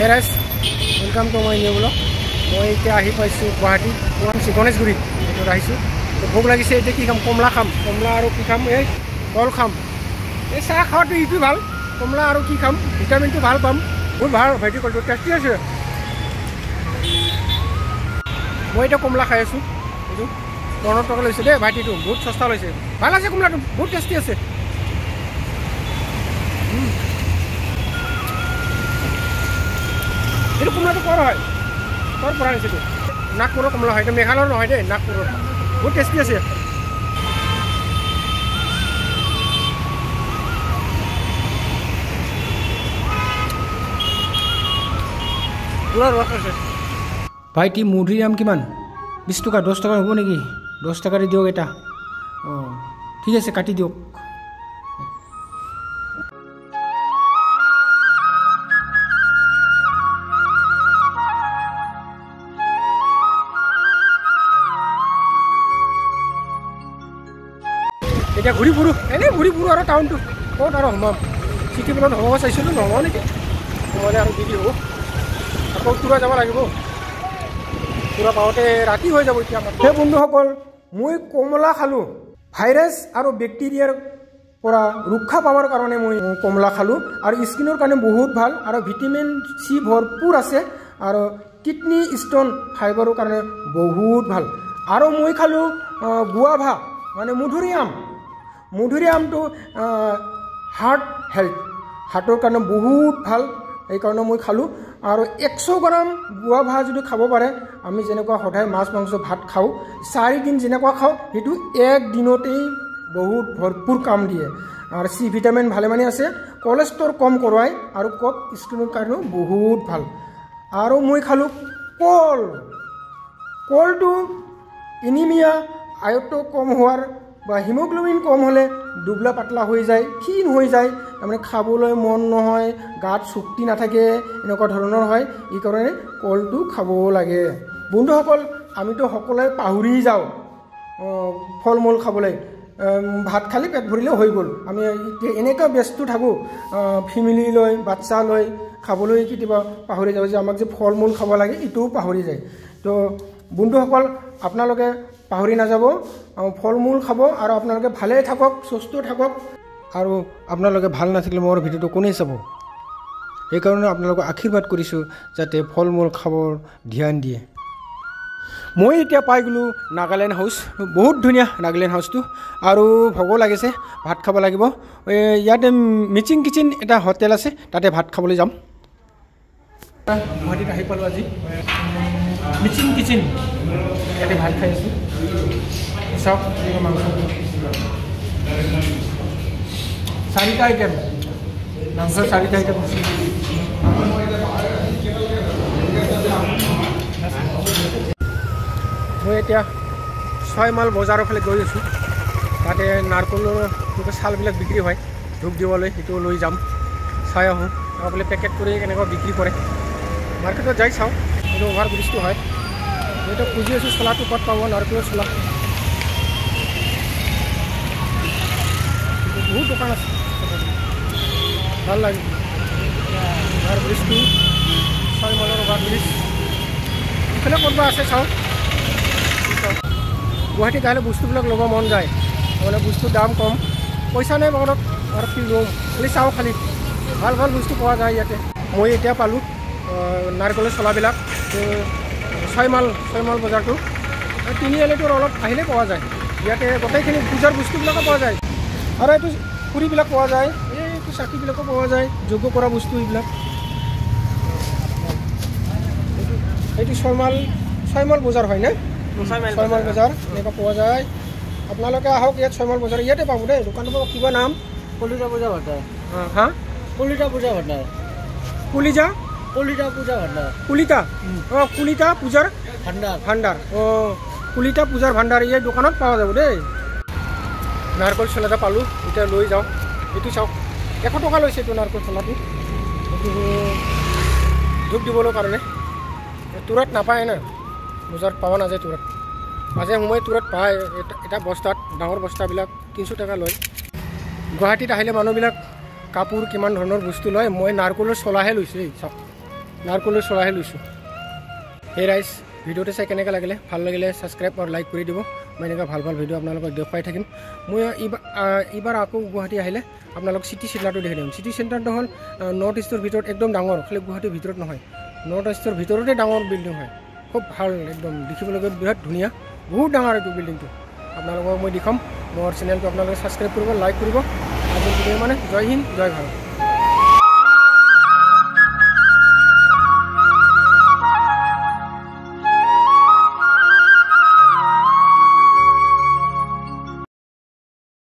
Hey guys, welcome to my new vlog. মই এতিয়া আহি পাইছোঁ গুৱাহাটী গণেশ গুৰি এইটো আহিছোঁ তো ভোক লাগিছে এতিয়া কি খাম কমলা খাম কমলা আৰু কি খাম এই কল খাম এই চাহ খোৱাটো ইটো ভাল কমলা আৰু কি খাম ভিটামিনটো ভাল পাম বহুত ভাল ভাইটি কলটো টেষ্টি আছে মই এতিয়া কমলা খাই আছোঁ এইটো 15 টকা লৈছে দেই ভাইটিটো বহুত সস্তা লৈছে ভাল আছে কমলাটো বহুত টেষ্টি আছে এইটো কমলাটো কৰ হয় কৰ পৰা আনিছে নাগপুৰৰ কমলা হয় এটা মেঘালয়ৰ নহয় দেই নাগপুৰৰ বহুত টেষ্টি আছে পুৰা ৰস আছে ভাইটি মুড়িৰ দাম কিমান 20 টকা 10 টকা হ'ব নেকি 10 টকাৰে দিয়ক এটা অঁ ঠিক আছে কাটি দিয়ক এতিয়া ঘূৰি ফুৰোঁ এনেই ঘূৰি ফুৰোঁ আৰু টাউনটো ক'ত আৰু সোমাম চিটি বলত সোমাব চাইছিলোঁ নহ'ব নেকি নহ'লে আৰু দেৰি হ'ব আকৌ তুৰা যাব লাগিব তুৰা পাওঁতে ৰাতি হৈ যাব এতিয়া আমাৰ সেই বন্ধুসকল মই কমলা খালোঁ ভাইৰাছ আৰু বেক্টেৰিয়াৰ পৰা ৰক্ষা পাবৰ কাৰণে মই কমলা খালোঁ আৰু স্কিনৰ কাৰণে বহুত ভাল আৰু ভিটামিন চি ভৰপূৰ আছে আৰু কিডনী ষ্টোন ফাইবাৰৰ কাৰণে বহুত ভাল আৰু মই খালোঁ গুৱাভা মানে মধুৰি আমটো হাৰ্ট হেল্থ হাৰ্টৰ কাৰণে বহুত ভাল এইকাৰণে মই খালোঁ আৰু 100 গ্ৰাম গুৱাভা যদি খাব পাৰে আমি যেনেকুৱা সদায় মাছ মাংস ভাত খাওঁ 4 দিন যেনেকুৱা খাওঁ সেইটো এক দিনতেই বহুত ভৰপূৰ কাম দিয়ে আৰু চি ভিটামিন ভালেমানে আছে কলেষ্ট্ৰল কম কৰোৱায় আৰু স্কিনৰ কাৰণেও বহুত ভাল আৰু মই খালোঁ কলটো এনিমিয়া আয়টো কম হোৱাৰ বা হিমোগ্লোবিন কম হ'লে দুবলা পাতলা হৈ যায় ক্ষীণ হৈ যায় তাৰমানে খাবলৈ মন নহয় গাত শক্তি নাথাকে এনেকুৱা ধৰণৰ হয় এই কাৰণে কলটো খাব লাগে বন্ধুসকল আমিতো সকলোৱে পাহৰি যাওঁ ফল মূল খাবলৈ ভাত খালি পেট ভৰিলে হৈ গ'ল আমি এনেকুৱা ব্যস্ত থাকোঁ ফেমিলি লৈ বাচ্চা লৈ খাবলৈ কেতিয়াবা পাহৰি যাওঁ যে আমাক যে ফল মূল খাব লাগে এইটোও পাহৰি যায় তো বন্ধুসকল আপোনালোকে পাহৰি নাযাব ফল মূল খাব আৰু আপোনালোকে ভালে থাকক সুস্থ থাকক আৰু আপোনালোকে ভাল নাথাকিলে মোৰ ভিডিঅ'টো কোনে চাব সেইকাৰণে আপোনালোকক আশীৰ্বাদ কৰিছোঁ যাতে ফল মূল খাবৰ ধ্যান দিয়ে মই এতিয়া পাই গ'লোঁ নাগালেণ্ড হাউচ বহুত ধুনীয়া নাগালেণ্ড হাউচটো আৰু ভোকো লাগিছে ভাত খাব লাগিব ইয়াতে মিচিং কিচেন এটা হোটেল আছে তাতে ভাত খাবলৈ যাম গুৱাহাটীত আহি পালোঁ আজি মিচিং কিচেন ইয়াতে ভাত খাই আছোঁ চাওক মাংস 4টা আইটেম মাংস 4টা আইটেম আছে মই এতিয়া 6 মাইল বজাৰৰ ফালে গৈ আছোঁ তাতে নাৰকলৰ চালবিলাক বিক্ৰী হয় ধূপ দিবলৈ সেইটো লৈ যাম চাই আহোঁ বোলে পেকেট কৰি কেনেকুৱা বিক্ৰী কৰে মাৰ্কেটত যাই চাওঁ এইটো অভাৰ ব্ৰিজটো হয় এইটো খুজি আছোঁ চোলাটো ক'ত পাব নাৰকলৰ চোলা বহুত দোকান আছে ভাল লাগে অভাৰ ব্ৰিজটো 6 মাইলৰ অভাৰ ব্ৰিজ ইফালে ক'ৰবাত আছে চাওঁ গুৱাহাটীত আহিলে বস্তুবিলাক ল'ব মন যায় মানে বস্তুৰ দাম কম পইচা নাই মনত আৰু কি ল'ম খালি চাওঁ খালি ভাল ভাল বস্তু পোৱা যায় ইয়াতে মই এতিয়া পালোঁ নাৰিকলৰ চলাবিলাক 6 মাইল বজাৰটো তিনিআলিটোৰ অলপ আহিলে পোৱা যায় ইয়াতে গোটেইখিনি পূজাৰ বস্তুবিলাকো পোৱা যায় আৰু এইটো খুৰীবিলাক পোৱা যায় এইটো চাকিবিলাকো পোৱা যায় যোগ্য কৰা বস্তু এইবিলাক এইটো 6 মাইল বজাৰ হয় নে 6 মাইল বজাৰ এনেকুৱা পোৱা যায় আপোনালোকে আহক ইয়াত 6 মাইল বজাৰ ইয়াতে পাব দেই দোকানটো কিবা নাম কলিতা পূজা ভাণ্ডাৰ হা কলিতা পূজা ভাণ্ডাৰ কলিতা পূজাৰ ভাণ্ডাৰ কলিতা পূজাৰ ভাণ্ডাৰ এই দোকানত পোৱা যাব দেই নাৰকল চোলা এটা পালোঁ এতিয়া লৈ যাওঁ এইটো চাওক 100 টকা লৈছে এইটো নাৰকল চোলাটো এইটো ধূপ দিবলৈ কাৰণে তুৰত নাপায় না বজাৰত পাব নাযায় তুৰত মাজে সময়ে তুৰত পায় এটা বস্তাত ডাঙৰ বস্তাবিলাক 300 টকা লয় গুৱাহাটীত আহিলে মানুহবিলাক কাপোৰ কিমান ধৰণৰ বস্তু লয় মই নাৰকলৰ চলাহে লৈছোঁ চাওক নাৰকলৈ চলাইহে লৈছোঁ সেই ৰাইজ ভিডিঅ'টো চাই কেনেকৈ লাগিলে ভাল লাগিলে ছাবস্ক্ৰাইব আৰু লাইক কৰি দিব মই এনেকুৱা ভাল ভাল ভিডিঅ' আপোনালোকক দেখুৱাই থাকিম মই এইবাৰ আকৌ গুৱাহাটী আহিলে আপোনালোক চিটি চেণ্টাৰটো দেখাই দিম চিটি চেণ্টাৰটো হ'ল নৰ্থ ইষ্টৰ ভিতৰত একদম ডাঙৰ খালি গুৱাহাটীৰ ভিতৰত নহয় নৰ্থ ইষ্টৰ ভিতৰতে ডাঙৰ বিল্ডিং হয় খুব ভাল একদম দেখিবলৈকে বিৰাট ধুনীয়া বহুত ডাঙৰ এইটো বিল্ডিংটো আপোনালোকক মই দেখাম মোৰ চেনেলটো আপোনালোকে ছাবস্ক্ৰাইব কৰিব লাইক কৰিব আজিৰ ভিডিঅ' মানে জয় হিন্দ জয় ভাৰত